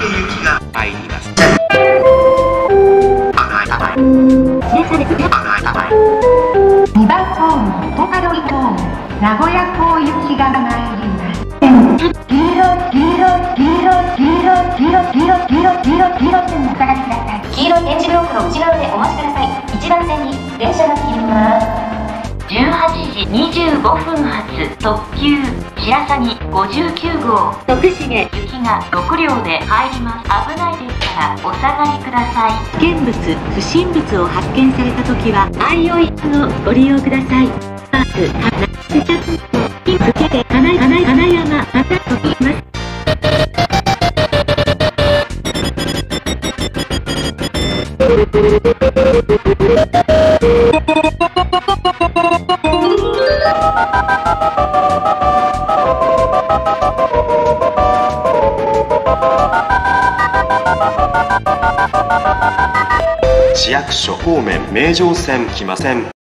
雪が入ります。 2番ホーム、東海道ホーム、名古屋港行きが参ります。黄色い点字ブロックの内側でお待ちください。1番線に電車が切ります。 18時25分発特急白鷺59号徳重、 雪が6両で入ります。危ないですからお下がりください。 危険物、不審物を発見されたときは相生室をご利用ください。まず、接着を引っ付けて金山またと言います。 市役所方面名城線来ません。